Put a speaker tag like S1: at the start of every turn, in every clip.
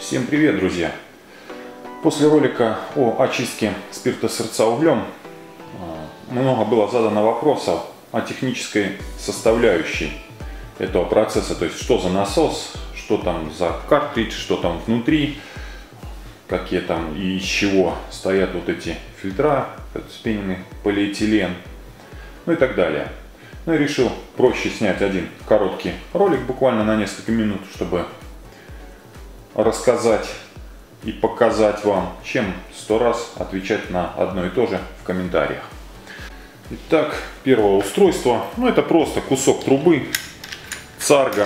S1: Всем привет, друзья! После ролика о очистке спиртосырца углем много было задано вопросов о технической составляющей этого процесса, то есть что за насос, что там за картридж, что там внутри, какие там и из чего стоят вот эти фильтра, вспененный полиэтилен, ну и так далее. Ну и решил проще снять один короткий ролик, буквально на несколько минут, чтобы рассказать и показать вам, чем 100 раз отвечать на одно и то же в комментариях. Итак, первое устройство, это просто кусок трубы, царга,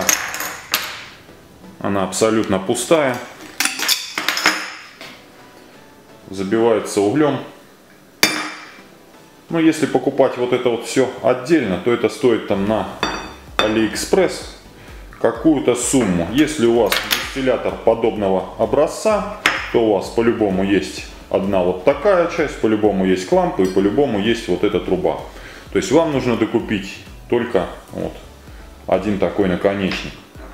S1: она абсолютно пустая, забивается углем. Но если покупать вот это вот все отдельно, то это стоит там на AliExpress какую-то сумму. Если у вас дистиллятор подобного образца, то у вас по-любому есть одна вот такая часть, по-любому есть клампы и по-любому есть вот эта труба. То есть вам нужно докупить только вот один такой наконечник.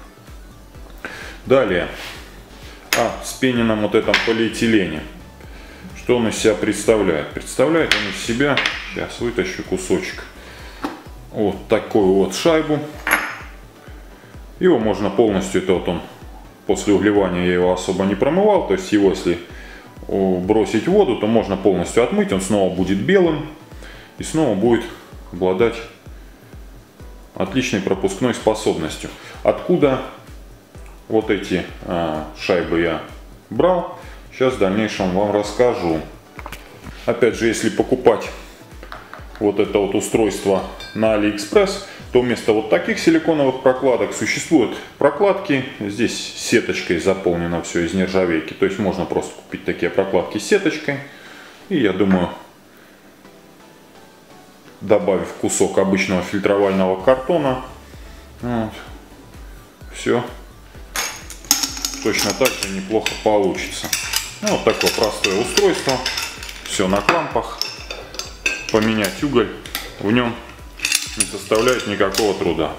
S1: Далее о вспененном вот этом полиэтилене. Что он из себя представляет? Представляет он из себя, сейчас вытащу кусочек, вот такую вот шайбу. Его можно полностью, это вот он, после углевания я его особо не промывал, то есть его если бросить в воду, то можно полностью отмыть, он снова будет белым и снова будет обладать отличной пропускной способностью. Откуда вот эти шайбы я брал, сейчас в дальнейшем вам расскажу. Опять же, если покупать вот это вот устройство на AliExpress, то вместо вот таких силиконовых прокладок существуют прокладки. Здесь сеточкой заполнено все из нержавейки. То есть можно просто купить такие прокладки с сеточкой. И я думаю, добавив кусок обычного фильтровального картона, все точно так же неплохо получится. Вот такое простое устройство. Все на клампах. Поменять уголь в нем не составляет никакого труда.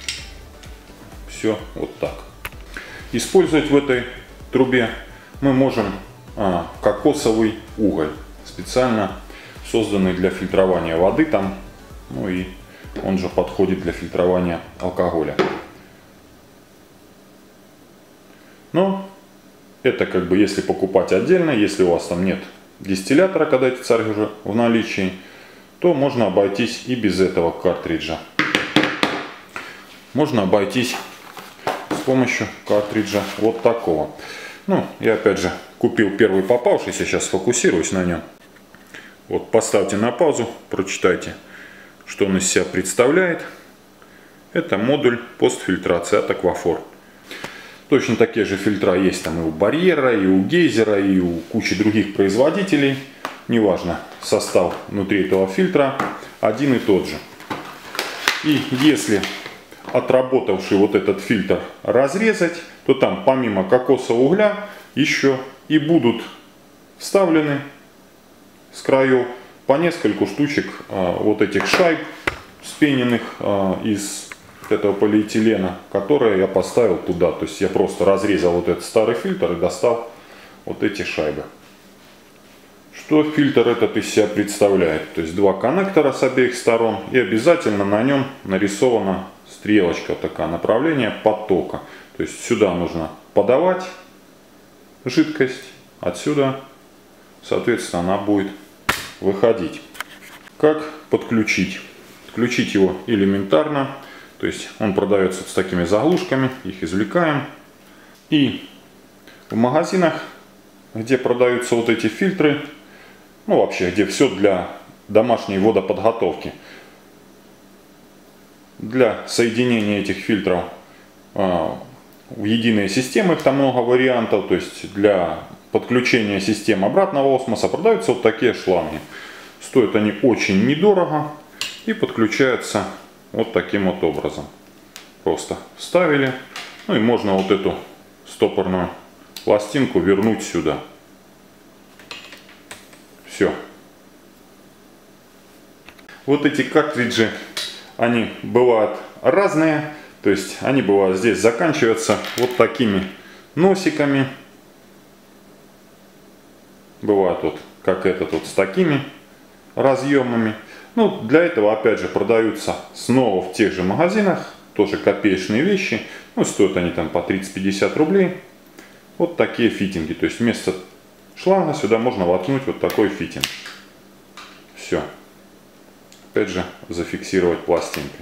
S1: Все вот так. Использовать в этой трубе мы можем кокосовый уголь, специально созданный для фильтрования воды там, и он же подходит для фильтрования алкоголя. Но это как бы если покупать отдельно, если у вас там нет дистиллятора, когда эти царги уже в наличии, то можно обойтись и без этого картриджа. Можно обойтись с помощью картриджа вот такого. Я опять же купил первый попавшийся, сейчас сфокусируюсь на нем. Вот, поставьте на паузу, прочитайте, что он из себя представляет. Это модуль постфильтрации от Aquaphor. Точно такие же фильтра есть там и у Барьера, и у Гейзера, и у кучи других производителей. Неважно, состав внутри этого фильтра один и тот же. И если отработавший вот этот фильтр разрезать, то там помимо кокосового угля еще и будут вставлены с краев по нескольку штучек вот этих шайб, вспененных из этого полиэтилена, которые я поставил туда. То есть я просто разрезал вот этот старый фильтр и достал вот эти шайбы. Что фильтр этот из себя представляет? То есть два коннектора с обеих сторон и обязательно на нем нарисована стрелочка, такая направление потока. То есть сюда нужно подавать жидкость, отсюда соответственно она будет выходить. Как подключить? Подключить его элементарно. То есть он продается с такими заглушками, их извлекаем. И в магазинах, где продаются вот эти фильтры, вообще, где все для домашней водоподготовки. Для соединения этих фильтров в единые системы, их там много вариантов, то есть для подключения систем обратного осмоса продаются вот такие шланги. Стоят они очень недорого и подключаются вот таким вот образом. Просто вставили, и можно вот эту стопорную пластинку вернуть сюда. Все. Вот эти картриджи, они бывают разные. То есть они бывают здесь заканчиваются вот такими носиками. Бывает вот как этот вот с такими разъемами. Ну, для этого опять же продаются снова в тех же магазинах, тоже копеечные вещи. Ну, стоят они там по 30-50 рублей. Вот такие фитинги. То есть вместо шланга сюда можно воткнуть вот такой фитинг. Все. Опять же зафиксировать пластинкой.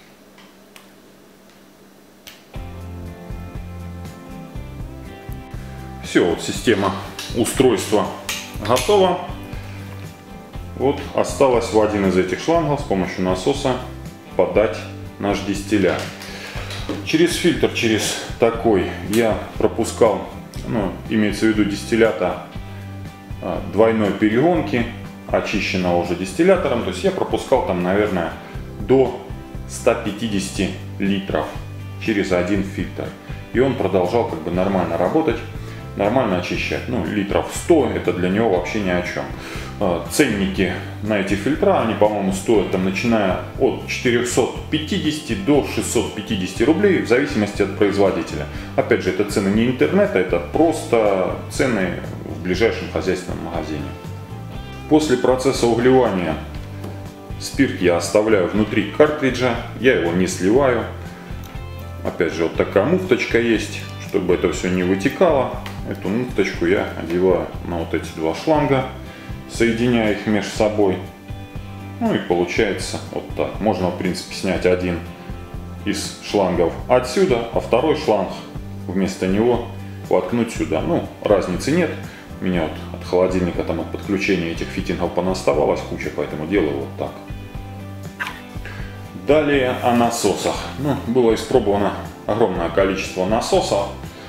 S1: Все, вот система устройства готова. Вот осталось в один из этих шлангов с помощью насоса подать наш дистиллят. Через фильтр, через такой я пропускал, ну, имеется в виду дистиллята двойной перегонки, очищенного уже дистиллятором. То есть я пропускал там, наверное, до 150 литров через один фильтр. И он продолжал как бы нормально работать, нормально очищать. Ну, литров 100 это для него вообще ни о чем. Ценники на эти фильтра, они, по-моему, стоят там, начиная от 450 до 650 рублей, в зависимости от производителя. Опять же, это цены не интернета, это просто цены в ближайшем хозяйственном магазине. После процесса угревания спирт я оставляю внутри картриджа, я его не сливаю. Опять же, вот такая муфточка есть, чтобы это все не вытекало. Эту муфточку я одеваю на вот эти два шланга, соединяя их между собой. Ну и получается вот так. Можно, в принципе, снять один из шлангов отсюда, а второй шланг вместо него воткнуть сюда. Ну, разницы нет. У меня вот от холодильника, там от подключения этих фитингов понаставалась куча, поэтому делаю вот так. Далее о насосах. Ну, было испробовано огромное количество насосов.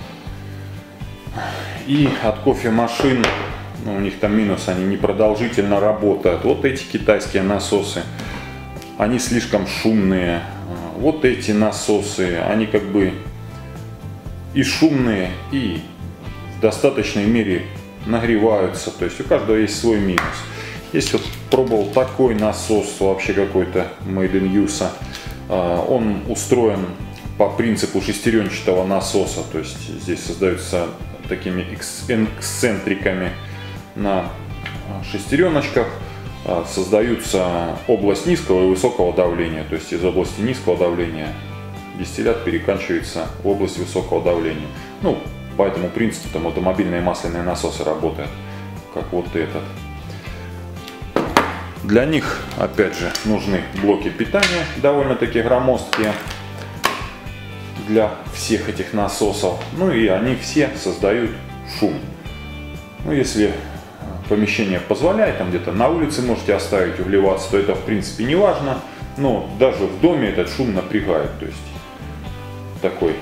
S1: И от кофемашин, ну, у них там минус, они непродолжительно работают. Вот эти китайские насосы, они слишком шумные. Вот эти насосы, они как бы и шумные, и в достаточной мере нагреваются. То есть у каждого есть свой минус. Здесь вот пробовал такой насос, вообще какой-то made in use. Он устроен по принципу шестеренчатого насоса. То есть здесь создаются такими эксцентриками на шестереночках. Создаются область низкого и высокого давления. То есть из области низкого давления дистиллят перекачивается в область высокого давления. Ну, по этому принципу там автомобильные масляные насосы работают, как вот этот. Для них, опять же, нужны блоки питания, довольно-таки громоздкие для всех этих насосов. Ну и они все создают шум. Ну, если помещение позволяет, там где-то на улице можете оставить угреваться, то это в принципе не важно. Но даже в доме этот шум напрягает. То есть такой,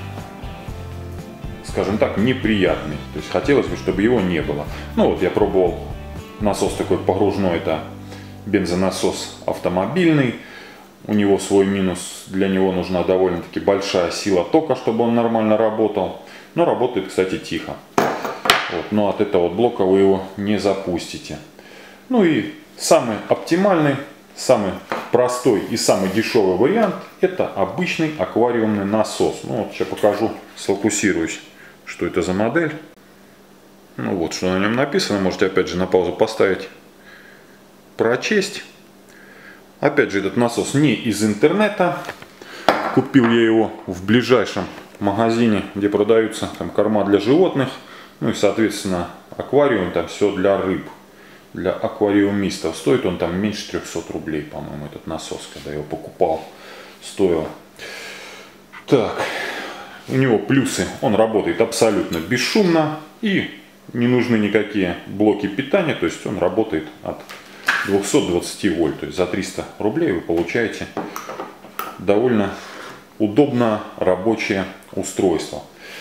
S1: скажем так, неприятный. То есть хотелось бы, чтобы его не было. Ну вот я пробовал насос такой погружной, это бензонасос автомобильный. У него свой минус, для него нужна довольно-таки большая сила тока, чтобы он нормально работал. Но работает, кстати, тихо. Вот, но от этого блока вы его не запустите. Ну и самый оптимальный, самый простой и самый дешевый вариант — это обычный аквариумный насос. Ну вот сейчас покажу, сфокусируюсь, что это за модель. Ну вот, что на нем написано, можете опять же на паузу поставить, прочесть. Опять же, этот насос не из интернета. Купил я его в ближайшем магазине, где продаются там корма для животных. Ну и, соответственно, аквариум, там все для рыб, для аквариумистов. Стоит он там меньше 300 рублей, по-моему, этот насос, когда я его покупал, стоил. Так, у него плюсы. Он работает абсолютно бесшумно и не нужны никакие блоки питания. То есть он работает от 220 вольт. То есть за 300 рублей вы получаете довольно удобное рабочее устройство.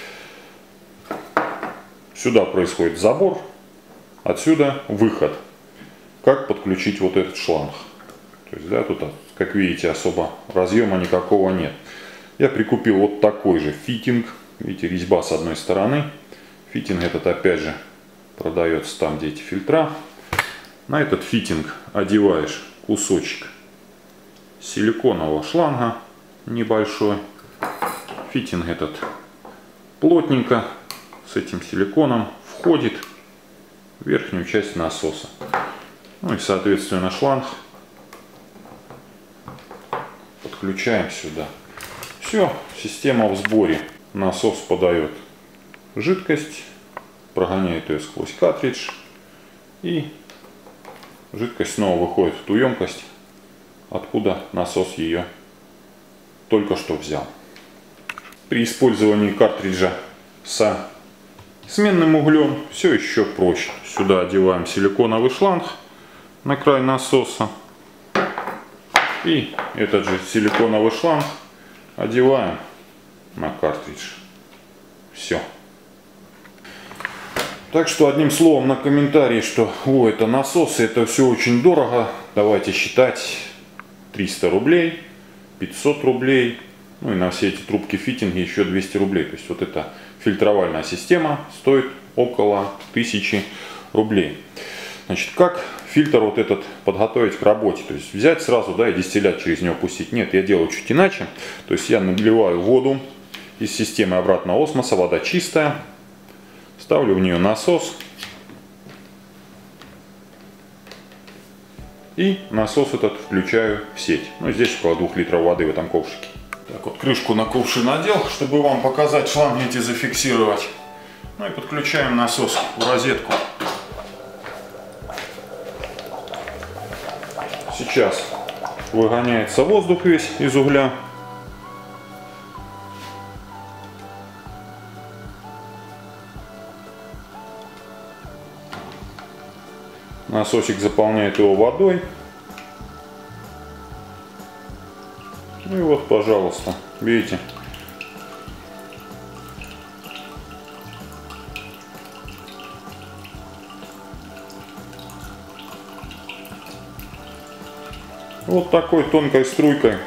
S1: Сюда происходит забор, отсюда выход. Как подключить вот этот шланг? То есть, да, тут, как видите, особо разъема никакого нет. Я прикупил вот такой же фитинг. Видите, резьба с одной стороны. Фитинг этот, опять же, продается там, где эти фильтра. На этот фитинг одеваешь кусочек силиконового шланга небольшой. Фитинг этот плотненько с этим силиконом входит верхнюю часть насоса. Ну и соответственно шланг подключаем сюда. Все, система в сборе. Насос подает жидкость, прогоняет ее сквозь картридж, и жидкость снова выходит в ту емкость, откуда насос ее только что взял. При использовании картриджа со сменным углем все еще проще. Сюда одеваем силиконовый шланг на край насоса, и этот же силиконовый шланг одеваем на картридж. Все. Так что одним словом на комментарии, что это насосы, это все очень дорого, давайте считать 300 рублей, 500 рублей, ну и на все эти трубки фитинги еще 200 рублей. То есть вот эта фильтровальная система стоит около 1000 рублей. Значит, как фильтр вот этот подготовить к работе? То есть взять сразу, да, и дистиллят через него пустить? Нет, я делаю чуть иначе. То есть я наливаю воду из системы обратного осмоса, вода чистая. Ставлю в нее насос. И насос этот включаю в сеть. Ну, здесь около 2 литров воды в этом ковшике. Так вот, крышку на кувшин надел, чтобы вам показать, шланги эти зафиксировать. Ну и подключаем насос в розетку. Сейчас выгоняется воздух весь из угля. Насосик заполняет его водой. Ну и вот, пожалуйста, видите. Вот такой тонкой струйкой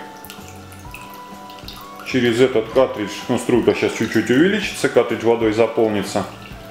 S1: через этот картридж. Ну, струйка сейчас чуть-чуть увеличится, картридж водой заполнится.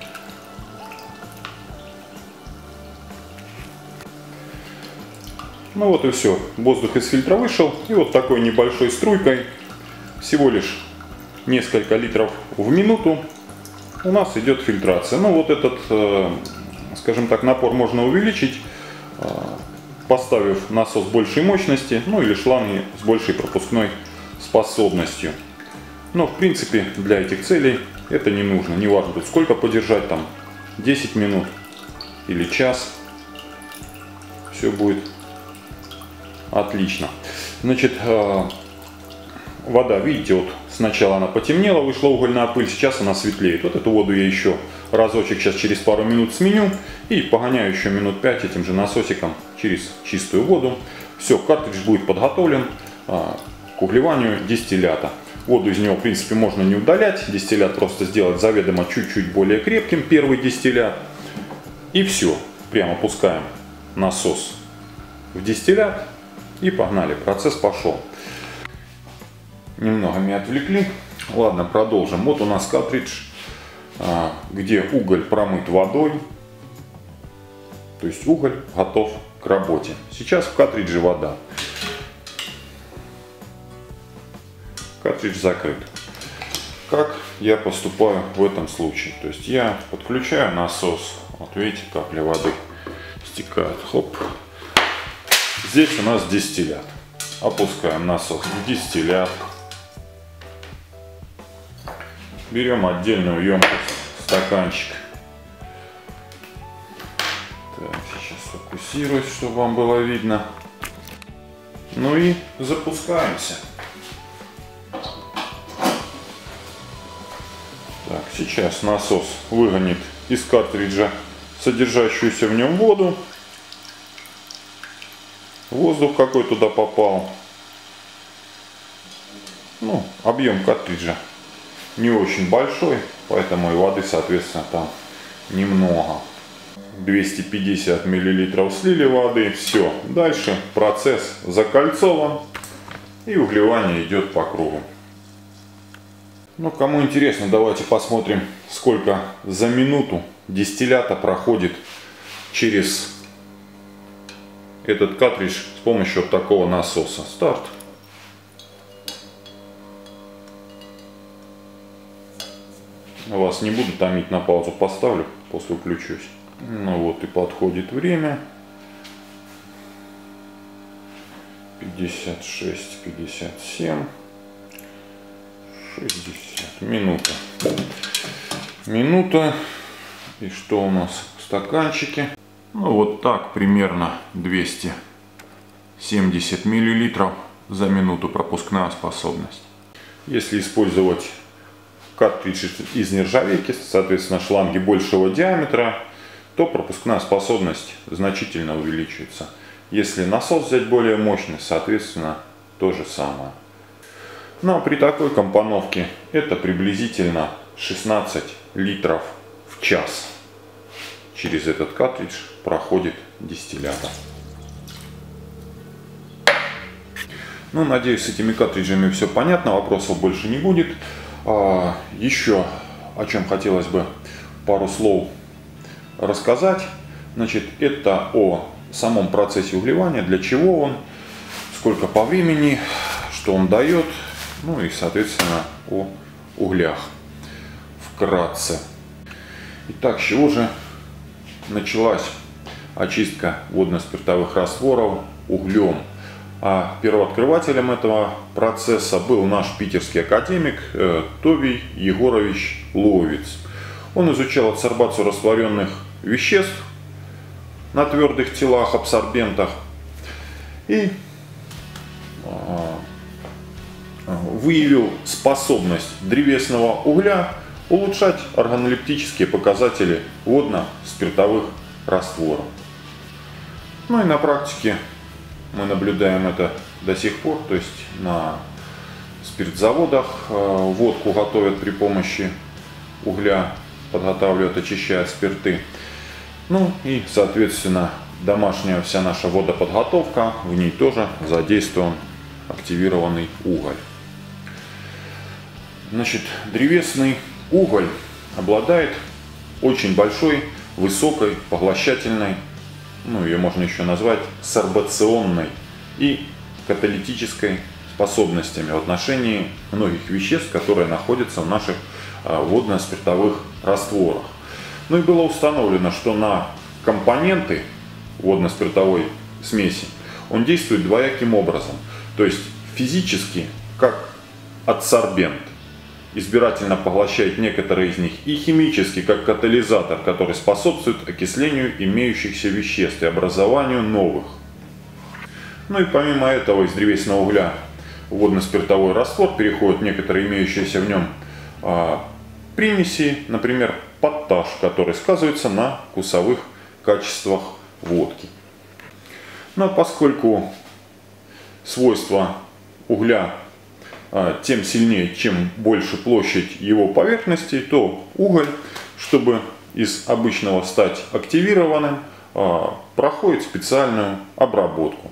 S1: Ну вот и все. Воздух из фильтра вышел. И вот такой небольшой струйкой, всего лишь несколько литров в минуту, у нас идет фильтрация. Ну вот этот, скажем так, напор можно увеличить, поставив насос большей мощности, ну или шланги с большей пропускной способностью. Но в принципе для этих целей это не нужно. Не важно тут сколько подержать, там 10 минут или час. Все будет отлично. Значит, вода, видите, вот сначала она потемнела, вышла угольная пыль, сейчас она светлеет. Вот эту воду я еще разочек сейчас через пару минут сменю и погоняю еще минут 5 этим же насосиком через чистую воду. Все, картридж будет подготовлен к угреванию дистиллята. Воду из него, в принципе, можно не удалять. Дистиллят просто сделать заведомо чуть-чуть более крепким, первый дистиллят. И все, прямо пускаем насос в дистиллят. И погнали, процесс пошел. Немного меня отвлекли. Ладно, продолжим. Вот у нас картридж, где уголь промыт водой. То есть уголь готов к работе. Сейчас в картридже вода. Картридж закрыт. Как я поступаю в этом случае? То есть я подключаю насос. Вот видите, капля воды стекает. Хоп. Здесь у нас дистиллят. Опускаем насос в дистиллят. Берем отдельную емкость, стаканчик. Так, сейчас фокусируюсь, чтобы вам было видно. Ну и запускаемся. Так, сейчас насос выгонит из картриджа содержащуюся в нем воду. Воздух какой туда попал. Ну, объем картриджа не очень большой, поэтому и воды, соответственно, там немного. 250 мл слили воды. Все, дальше процесс закольцован и угревание идет по кругу. Ну, кому интересно, давайте посмотрим, сколько за минуту дистиллята проходит через этот картридж с помощью вот такого насоса. Старт. Вас не буду томить, на паузу поставлю, после включусь. Ну вот и подходит время. 56, 57, 60. Минута. Минута. И что у нас в стаканчике? Ну вот так примерно 270 миллилитров за минуту пропускная способность. Если использовать картридж из нержавейки, соответственно шланги большего диаметра, то пропускная способность значительно увеличивается. Если насос взять более мощный, соответственно, то же самое. Но при такой компоновке это приблизительно 16 литров в час. Через этот картридж проходит дистиллятор. Ну, надеюсь, с этими картриджами все понятно, вопросов больше не будет. Еще о чем хотелось бы пару слов рассказать. Значит, это о самом процессе угревания, для чего он, сколько по времени, что он дает, ну и, соответственно, о углях вкратце. Итак, с чего же началась очистка водно-спиртовых растворов углем? А первооткрывателем этого процесса был наш питерский академик Товий Егорович Ловец. Он изучал адсорбацию растворенных веществ на твердых телах, абсорбентах, и выявил способность древесного угля улучшать органолептические показатели водно-спиртовых растворов. Ну и на практике мы наблюдаем это до сих пор, то есть на спиртзаводах водку готовят при помощи угля, подготавливают, очищают спирты. Ну и, соответственно, домашняя вся наша водоподготовка, в ней тоже задействован активированный уголь. Значит, древесный уголь обладает очень большой, высокой, поглощательной, ну ее можно еще назвать сорбационной и каталитической способностями в отношении многих веществ, которые находятся в наших водно-спиртовых растворах. Ну и было установлено, что на компоненты водно-спиртовой смеси он действует двояким образом. То есть физически, как адсорбент, избирательно поглощает некоторые из них, и химически, как катализатор, который способствует окислению имеющихся веществ и образованию новых. Ну и помимо этого из древесного угля в водно-спиртовой раствор переходят некоторые имеющиеся в нем примеси, например, подташ, который сказывается на вкусовых качествах водки. Но поскольку свойства угля тем сильнее, чем больше площадь его поверхности, то уголь, чтобы из обычного стать активированным, проходит специальную обработку.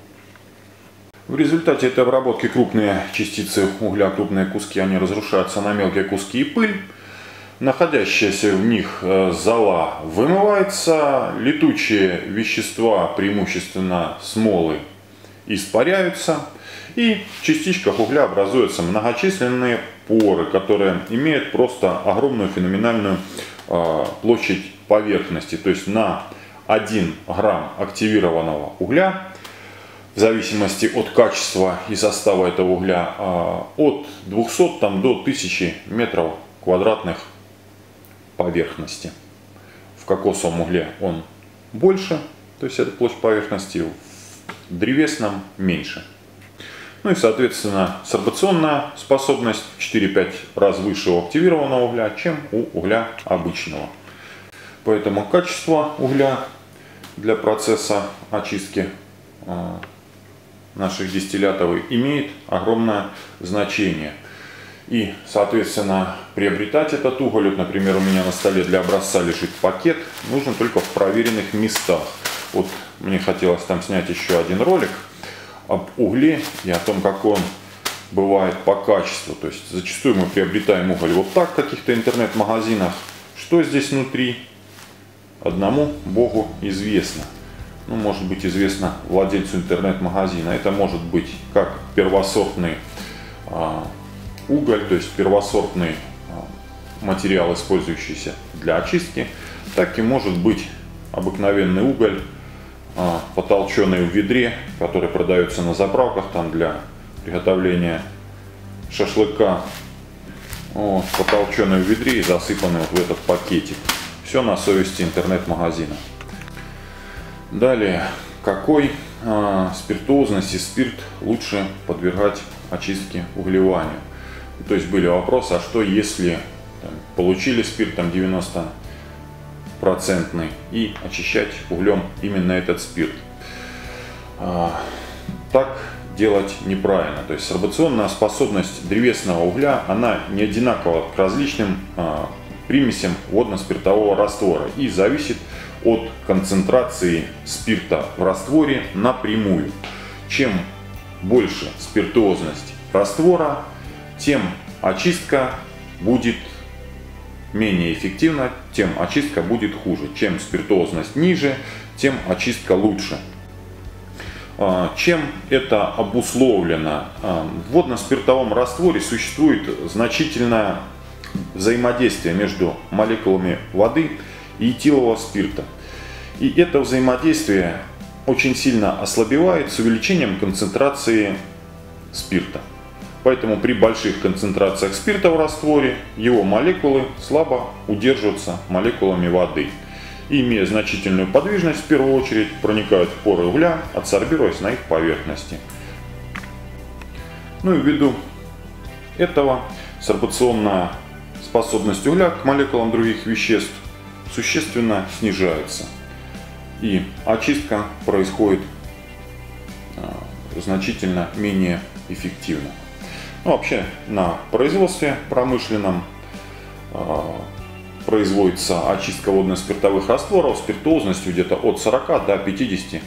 S1: В результате этой обработки крупные частицы угля, крупные куски, они разрушаются на мелкие куски и пыль. Находящаяся в них зола вымывается, летучие вещества, преимущественно смолы, испаряются, и в частичках угля образуются многочисленные поры, которые имеют просто огромную феноменальную площадь поверхности. То есть на 1 грамм активированного угля, в зависимости от качества и состава этого угля, от 200 до 1000 метров квадратных поверхности. В кокосовом угле он больше, то есть это площадь поверхности, в древесном меньше. Ну и, соответственно, сорбационная способность в 4-5 раз выше у активированного угля, чем у угля обычного. Поэтому качество угля для процесса очистки наших дистиллятов имеет огромное значение. И, соответственно, приобретать этот уголь, вот, например, у меня на столе для образца лежит пакет, нужно только в проверенных местах. Вот мне хотелось там снять еще один ролик об угле и о том, как он бывает по качеству. То есть зачастую мы приобретаем уголь вот так в каких-то интернет-магазинах. Что здесь внутри, одному Богу известно. Ну, может быть, известно владельцу интернет-магазина. Это может быть как первосортный уголь, то есть первосортный материал, использующийся для очистки, так и может быть обыкновенный уголь, потолченный в ведре, который продается на заправках там для приготовления шашлыка. Вот, потолченный в ведре и засыпанный вот в этот пакетик. Все на совести интернет-магазина. Далее, какой спиртуозности спирт лучше подвергать очистке углеванию? То есть были вопросы, а что если там, получили спирт там 90% и очищать углем именно этот спирт? Так делать неправильно. То есть сорбационная способность древесного угля, она не одинакова к различным примесям водно-спиртового раствора и зависит от концентрации спирта в растворе напрямую. Чем больше спиртуозность раствора, тем очистка будет менее эффективна, тем очистка будет хуже. Чем спиртуозность ниже, тем очистка лучше. Чем это обусловлено? В водно-спиртовом растворе существует значительное взаимодействие между молекулами воды и этилового спирта. И это взаимодействие очень сильно ослабевает с увеличением концентрации спирта. Поэтому при больших концентрациях спирта в растворе его молекулы слабо удерживаются молекулами воды. И, имея значительную подвижность, в первую очередь проникают в поры угля, адсорбируясь на их поверхности. Ну и ввиду этого сорбационная способность угля к молекулам других веществ существенно снижается. И очистка происходит значительно менее эффективно. Ну, вообще на производстве промышленном производится очистка водно-спиртовых растворов спиртуозностью где-то от 40 до 56%.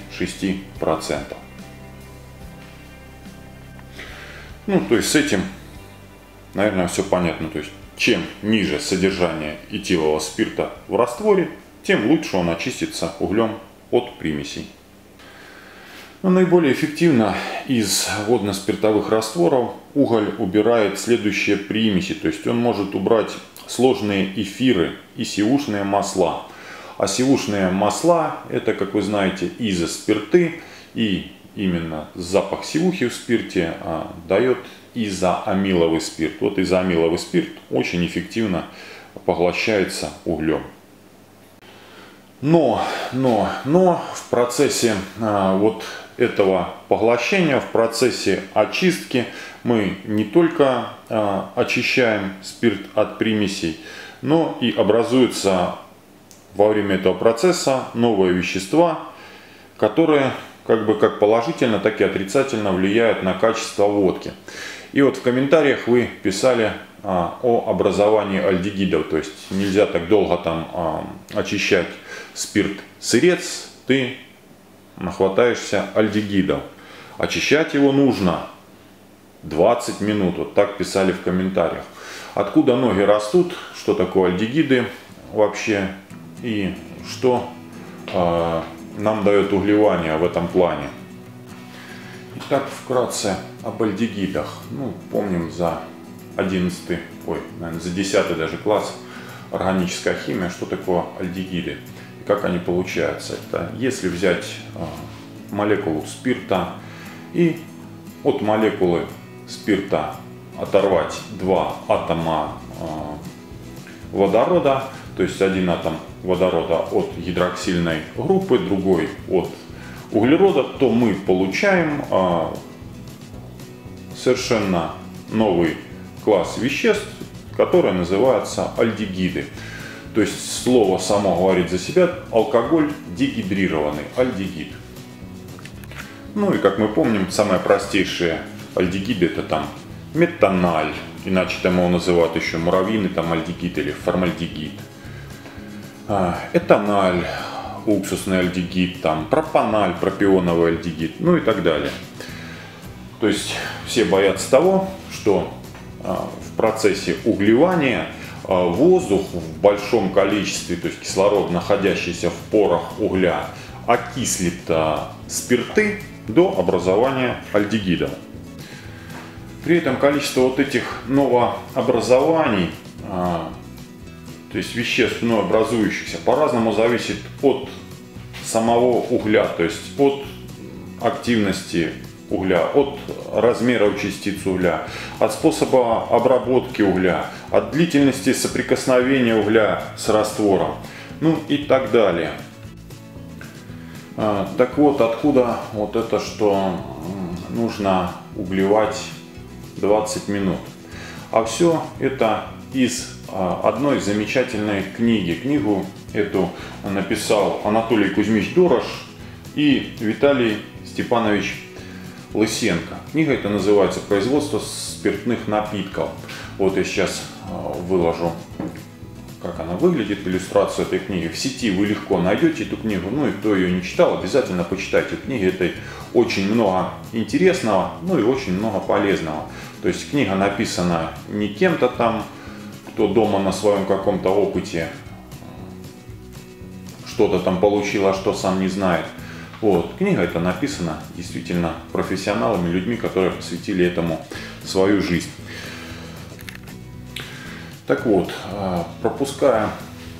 S1: Ну, то есть с этим, наверное, все понятно. То есть чем ниже содержание этилового спирта в растворе, тем лучше он очистится углем от примесей. Но наиболее эффективно из водно-спиртовых растворов уголь убирает следующие примеси. То есть он может убрать сложные эфиры и сивушные масла. А сивушные масла — это, как вы знаете, изоспирты. И именно запах сивухи в спирте дает изоамиловый спирт. Вот изоамиловый спирт очень эффективно поглощается углем. Но в процессе вот этого поглощения, в процессе очистки мы не только очищаем спирт от примесей, но и образуются во время этого процесса новые вещества, которые как положительно, так и отрицательно влияют на качество водки. И вот в комментариях вы писали о образовании альдегидов, то есть нельзя так долго там очищать спирт-сырец, ты нахватаешься альдегидов. Очищать его нужно 20 минут, вот так писали в комментариях. Откуда ноги растут, что такое альдегиды вообще и что нам дает углевание в этом плане. Итак, вкратце об альдегидах. Ну, помним за 11, наверное, за 10 даже класс органическая химия, что такое альдегиды и как они получаются. Это если взять молекулу спирта и от молекулы спирта оторвать два атома водорода, то есть один атом водорода от гидроксильной группы, другой от углерода, то мы получаем совершенно новый класс веществ, который называется альдегиды. То есть слово само говорит за себя: алкоголь дегидрированный, альдегид. Ну и как мы помним, самые простейшие альдегиды — это там метаналь, иначе там его называют еще муравьиный там альдегид или формальдегид, этаналь, уксусный альдегид, там пропаналь, пропионовый альдегид, ну и так далее. То есть все боятся того, что в процессе углевания воздух в большом количестве, то есть кислород, находящийся в порах угля, окислит спирты до образования альдегидов. При этом количество вот этих новообразований, то есть веществ новообразующихся, по-разному зависит от самого угля, то есть от активности угля, от размеров частиц угля, от способа обработки угля, от длительности соприкосновения угля с раствором, ну и так далее. Так вот, откуда вот это, что нужно углевать 20 минут. А все это из одной замечательной книги. Книгу эту написал Анатолий Кузьмич Дорож и Виталий Степанович Лысенко. Книга эта называется «Производство спиртных напитков». Вот я сейчас выложу, как она выглядит, иллюстрацию этой книги. В сети вы легко найдете эту книгу, ну и кто ее не читал, обязательно почитайте. В книге этой очень много интересного, ну и очень много полезного. То есть книга написана не кем-то там, кто дома на своем каком-то опыте что-то там получил, а что сам не знает. Вот. Книга эта написана действительно профессионалами, людьми, которые посвятили этому свою жизнь. Так вот, пропуская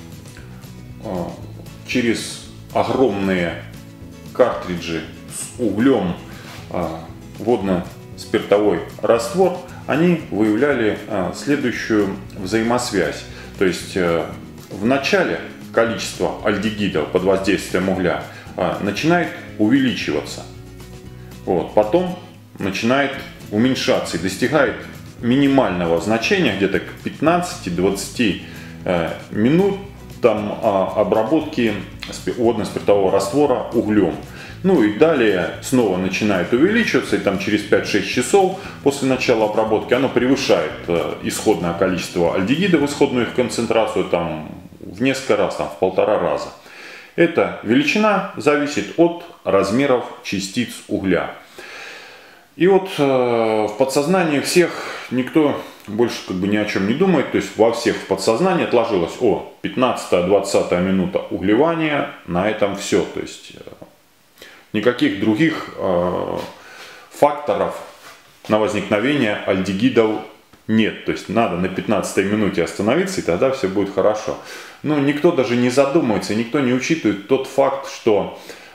S1: через огромные картриджи с углем водно-спиртовой раствор, они выявляли следующую взаимосвязь. То есть в начале количество альдегидов под воздействием угля начинает увеличиваться. Вот. Потом начинает уменьшаться и достигает минимального значения, где-то к 15-20 минут там, обработки водно-спиртового раствора углем. Ну и далее снова начинает увеличиваться, и там через 5-6 часов после начала обработки оно превышает исходное количество альдегидов, исходную их концентрацию там, в несколько раз, там, в 1,5 раза. Эта величина зависит от размеров частиц угля. И вот в подсознании всех никто больше как бы ни о чем не думает, то есть во всех в подсознании отложилось: 15-20 минута углевания, на этом все. То есть никаких других факторов на возникновение альдегидов нет. То есть надо на 15-й минуте остановиться, и тогда все будет хорошо. Но никто даже не задумывается, никто не учитывает тот факт, что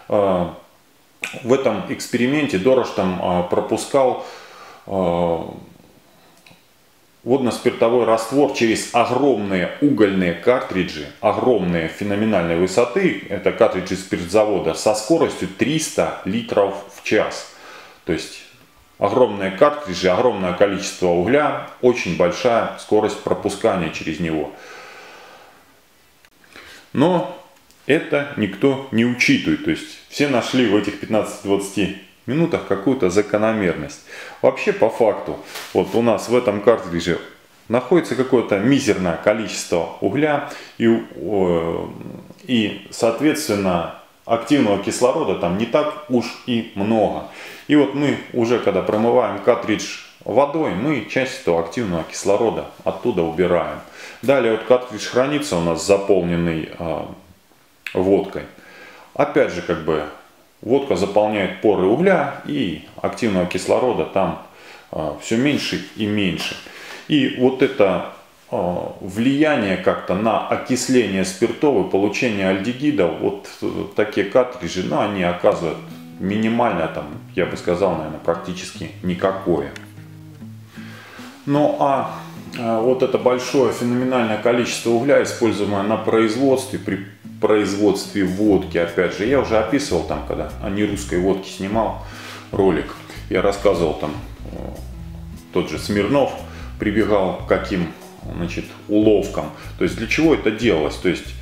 S1: в этом эксперименте Дорож там пропускал водно-спиртовой раствор через огромные угольные картриджи, огромные феноменальной высоты, это картриджи спиртзавода, со скоростью 300 литров в час. То есть огромные картриджи, огромное количество угля, очень большая скорость пропускания через него. Но это никто не учитывает. То есть все нашли в этих 15-20 минутах какую-то закономерность. Вообще по факту, вот у нас в этом картридже находится какое-то мизерное количество угля и соответственно активного кислорода там не так уж и много. И вот мы уже когда промываем картридж водой, мы часть этого активного кислорода оттуда убираем. Далее вот картридж хранится у нас заполненный водкой. Опять же, как бы водка заполняет поры угля, и активного кислорода там все меньше и меньше. И вот это влияние как-то на окисление спиртов и получение альдегидов, вот такие картриджи, ну, они оказывают минимальное, там, я бы сказал, наверное, практически никакое. Ну а вот это большое феноменальное количество угля, используемое на производстве, при производстве водки, опять же, я уже описывал там, когда о нерусской водке снимал ролик, я рассказывал там, тот же Смирнов прибегал к каким, значит, уловкам. То есть для чего это делалось? То есть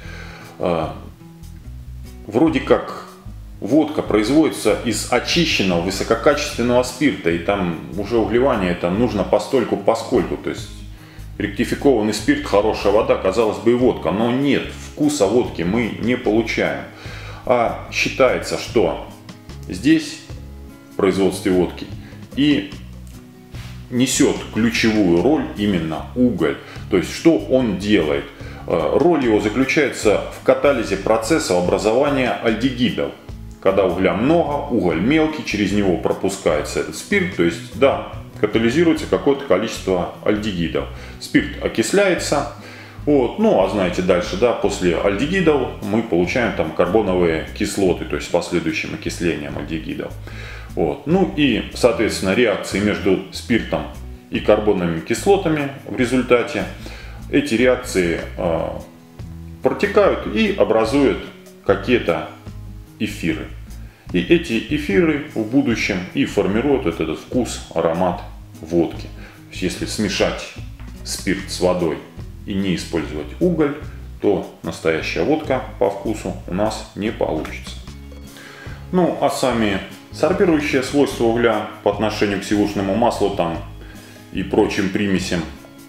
S1: вроде как водка производится из очищенного высококачественного спирта, и там уже углевание это нужно постольку-поскольку. То есть ректификованный спирт, хорошая вода, казалось бы, и водка, но нет, вкуса водки мы не получаем. А считается, что здесь в производстве водки и несет ключевую роль именно уголь. То есть что он делает? Роль его заключается в катализе процесса образования альдегидов. Когда угля много, уголь мелкий, через него пропускается этот спирт, то есть да, катализируется какое-то количество альдегидов. Спирт окисляется, Вот. Ну, а знаете, дальше, да, после альдегидов мы получаем там карбоновые кислоты, то есть последующим окислением альдегидов. Вот. Ну и, соответственно, реакции между спиртом и карбоновыми кислотами в результате. Эти реакции протекают и образуют какие-то эфиры. И эти эфиры в будущем и формируют вот этот вкус, аромат водки. То есть, если смешать спирт с водой и не использовать уголь, то настоящая водка по вкусу у нас не получится. Ну, а сами сорбирующие свойства угля по отношению к сивушному маслу там и прочим примесям,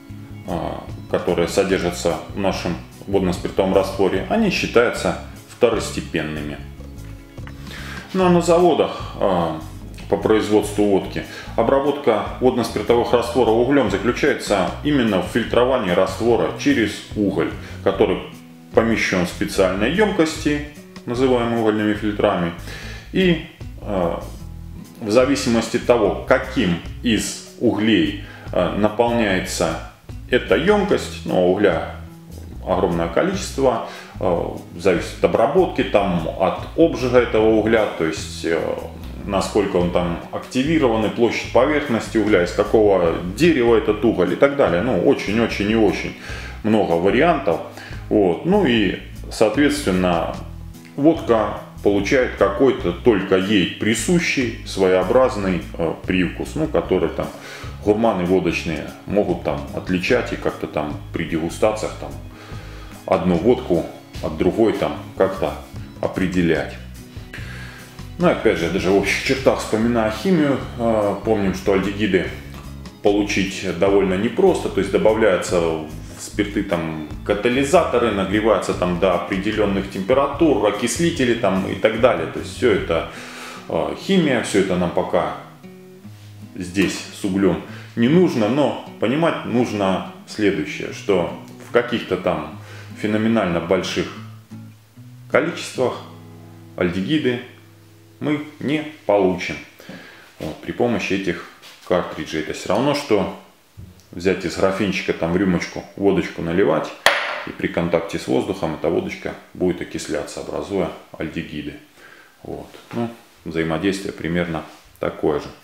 S1: которые содержатся в нашем водно-спиртовом растворе, они считаются второстепенными. Ну а на заводах по производству водки обработка водно-спиртовых растворов углем заключается именно в фильтровании раствора через уголь, который помещен в специальные емкости, называемые угольными фильтрами, и в зависимости от того, каким из углей наполняется эта емкость, ну, угля огромное количество, зависит от обработки, там, от обжига этого угля, то есть насколько он там активирован, площадь поверхности угля, из какого дерева этот уголь и так далее. Ну, очень-очень и очень много вариантов. Вот. Ну и, соответственно, водка получает какой-то только ей присущий своеобразный привкус, ну, который там гурманы водочные могут там отличать и как-то там при дегустациях там одну водку от другой там как-то определять. Ну, опять же, даже в общих чертах, вспоминая химию, помним, что альдегиды получить довольно непросто, то есть добавляются в спирты там катализаторы, нагреваются там до определенных температур, окислители там и так далее. То есть все это химия, все это нам пока здесь с углем не нужно, но понимать нужно следующее, что в каких-то там феноменально больших количествах альдегиды мы не получим вот, при помощи этих картриджей. Это все равно, что взять из графинчика там в рюмочку водочку наливать, и при контакте с воздухом эта водочка будет окисляться, образуя альдегиды. Вот. Ну, взаимодействие примерно такое же.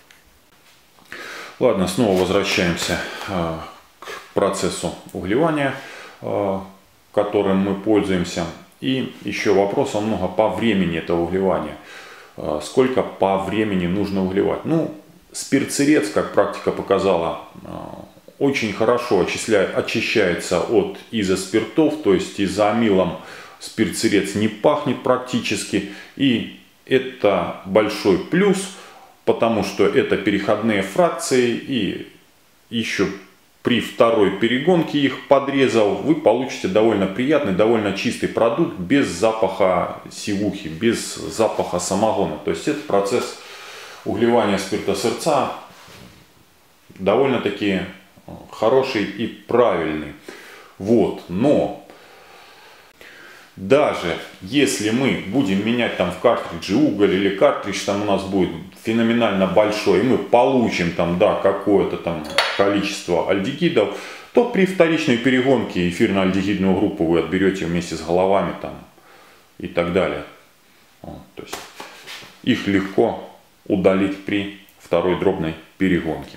S1: Ладно, снова возвращаемся к процессу углевания, которым мы пользуемся. И еще вопросов много по времени этого углевания. Сколько по времени нужно углевать? Ну, спирт-сырец, как практика показала, очень хорошо очищается от изоспиртов, то есть изоамилом спирт-сырец не пахнет практически. И это большой плюс, потому что это переходные фракции, и еще при второй перегонке их подрезав, вы получите довольно приятный, довольно чистый продукт без запаха сивухи, без запаха самогона. То есть это процесс углевания спирта-сырца довольно-таки хороший и правильный. Вот. Но даже если мы будем менять там в картридже уголь, или картридж там у нас будет феноменально большой, и мы получим там, да, какое-то там количество альдегидов, то при вторичной перегонке эфирно-альдегидную группу вы отберете вместе с головами там и так далее. Вот, то есть их легко удалить при второй дробной перегонке.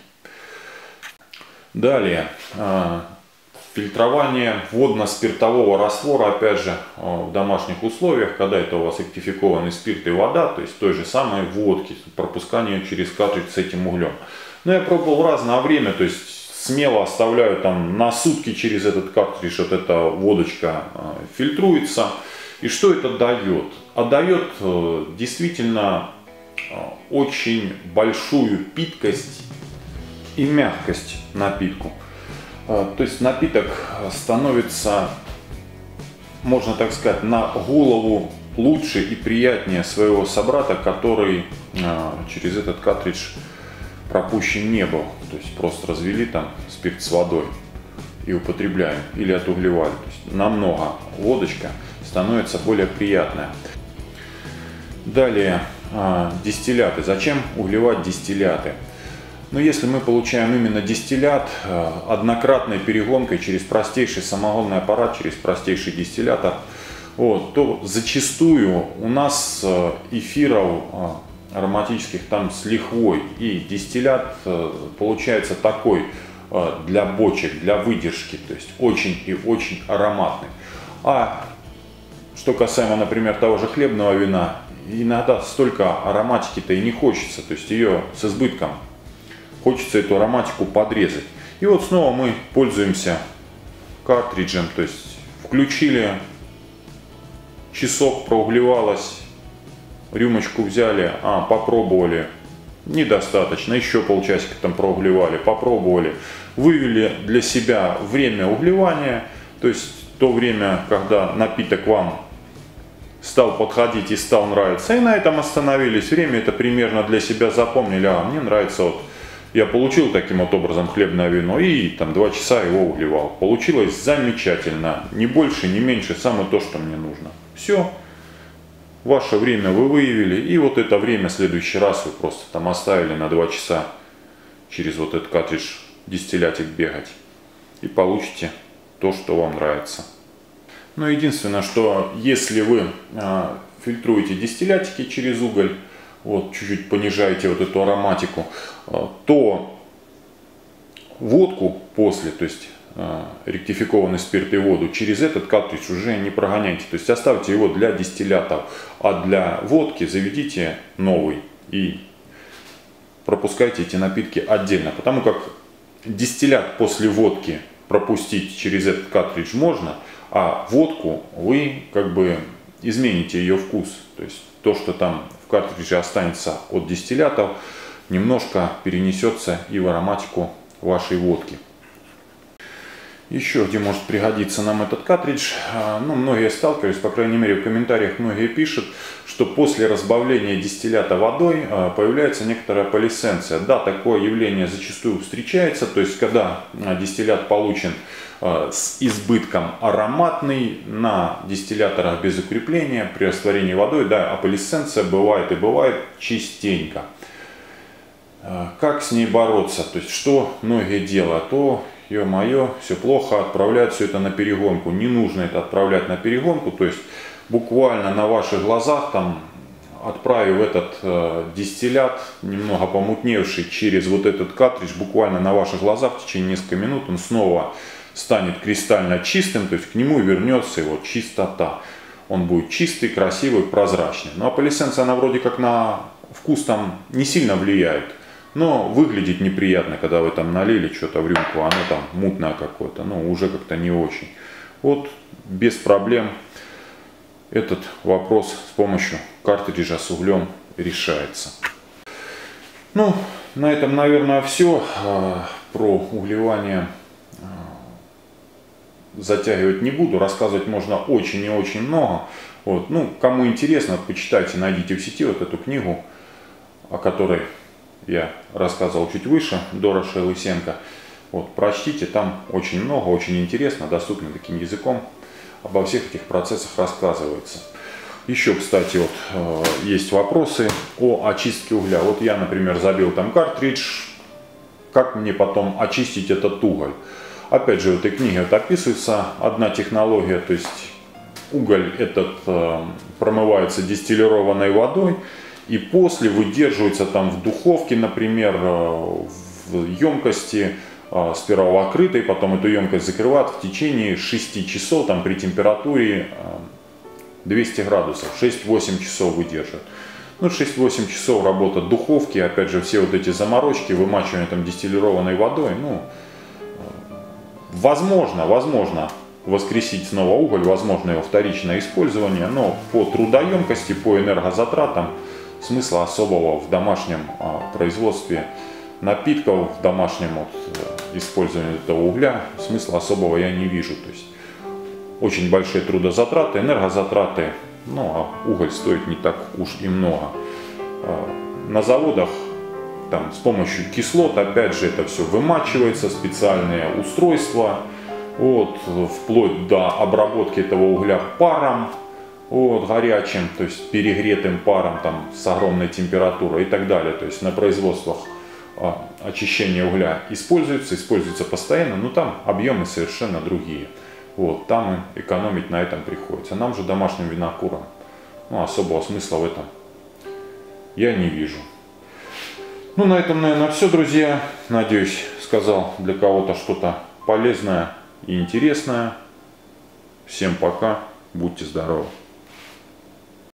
S1: Далее. Фильтрование водно-спиртового раствора, опять же, в домашних условиях, когда это у вас актификованный спирт и вода, то есть той же самой водки, пропускание через картридж с этим углем. Но я пробовал в разное время, то есть смело оставляю там на сутки через этот картридж, вот эта водочка фильтруется. И что это дает? А дает действительно очень большую питкость и мягкость напитку. То есть напиток становится, можно так сказать, на голову лучше и приятнее своего собрата, который через этот картридж пропущен не был. То есть просто развели там спирт с водой и употребляем, или отуглевали. То есть намного водочка становится более приятная. Далее дистилляты. Зачем углевать дистилляты? Но если мы получаем именно дистиллят однократной перегонкой через простейший самогонный аппарат, через простейший дистиллятор, вот, то зачастую у нас эфиров ароматических там с лихвой, и дистиллят получается такой для бочек, для выдержки, то есть очень и очень ароматный. А что касаемо, например, того же хлебного вина, иногда столько ароматики-то и не хочется, то есть ее с избытком. Хочется эту ароматику подрезать. И вот снова мы пользуемся картриджем, то есть включили, часок проугливалось, рюмочку взяли, попробовали, недостаточно, еще полчасика там проугливали, попробовали, вывели для себя время угливания, то есть то время, когда напиток вам стал подходить и стал нравиться, и на этом остановились. Время это примерно для себя запомнили, мне нравится, вот я получил таким вот образом хлебное вино и там 2 часа его угливал. Получилось замечательно, ни больше, ни меньше, самое то, что мне нужно. Все, ваше время вы выявили, и вот это время в следующий раз вы просто там оставили на 2 часа через вот этот картридж дистиллятик бегать, и получите то, что вам нравится. Но единственное, что если вы фильтруете дистиллятики через уголь, вот чуть-чуть понижаете вот эту ароматику, то водку после, то есть ректификованный спирт и воду, через этот картридж уже не прогоняйте. То есть оставьте его для дистиллятов, а для водки заведите новый и пропускайте эти напитки отдельно. Потому как дистиллят после водки пропустить через этот картридж можно, а водку вы как бы измените ее вкус. То есть то, что там в картридже останется от дистиллятов, немножко перенесется и в ароматику вашей водки. Еще где может пригодиться нам этот картридж, многие сталкивались, по крайней мере в комментариях многие пишут, что после разбавления дистиллята водой появляется некоторая полисценция. Да, такое явление зачастую встречается, то есть когда дистиллят получен с избытком ароматный на дистилляторах без укрепления при растворении водой, да, аполисценция бывает и бывает частенько. Как с ней бороться? То есть что многие делают? Ё-моё, все плохо, отправляют все это на перегонку. Не нужно это отправлять на перегонку, то есть буквально на ваших глазах, там, отправив этот дистиллят, немного помутневший через вот этот картридж, буквально на ваших глазах в течение нескольких минут он снова станет кристально чистым, то есть к нему вернется его чистота. Он будет чистый, красивый, прозрачный. Но аполисценция, она вроде как на вкус там не сильно влияет. Но выглядит неприятно, когда вы там налили что-то в рюмку, оно там мутное какое-то, уже как-то не очень. Вот без проблем этот вопрос с помощью картриджа с углем решается. На этом, наверное, все. Про угливание затягивать не буду, рассказывать можно очень и очень много. Вот. Кому интересно, почитайте, найдите в сети вот эту книгу, о которой я рассказывал чуть выше, Дороша и Лысенко. Вот, прочтите, там очень много, очень интересно, доступно таким языком. Обо всех этих процессах рассказывается. Еще, кстати, вот есть вопросы о очистке угля. Вот я, например, забил там картридж, как мне потом очистить этот уголь? Опять же, в этой книге вот описывается одна технология, то есть уголь этот промывается дистиллированной водой, и после выдерживается там в духовке, например, в емкости, сперва открытой, потом эту емкость закрывают в течение 6 часов, там при температуре 200 градусов, 6-8 часов выдерживают. 6-8 часов работа духовки, опять же, все вот эти заморочки, вымачивание там дистиллированной водой, возможно воскресить снова уголь, возможно его вторичное использование, но по трудоемкости, по энергозатратам смысла особого в домашнем производстве напитков, в домашнем использовании этого угля, смысла особого я не вижу. То есть очень большие трудозатраты, энергозатраты, а уголь стоит не так уж и много. На заводах там с помощью кислот, опять же, это все вымачивается, специальные устройства, вплоть до обработки этого угля паром, горячим, то есть перегретым паром там, с огромной температурой и так далее. То есть на производствах очищение угля используется постоянно, но там объемы совершенно другие. Вот, там экономить на этом приходится. Нам же, домашним винокурам, особого смысла в этом я не вижу. Ну, на этом, наверное, все, друзья. Надеюсь, сказал для кого-то что-то полезное и интересное. Всем пока, будьте здоровы.